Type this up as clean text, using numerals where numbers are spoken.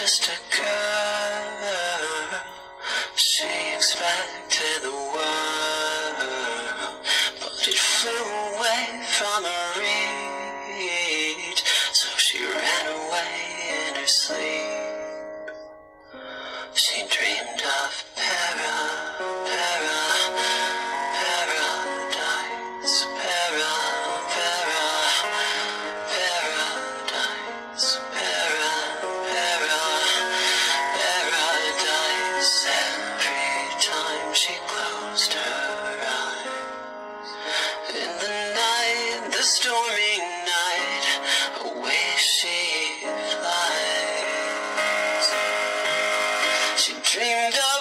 just a girl. She expected the world, but it flew away from her reach. So she ran away in her sleep. She dreamed of paradise, paradise, paradise. Every time she closed her eyes, in the night, the stormy night, away she flies. She dreamed of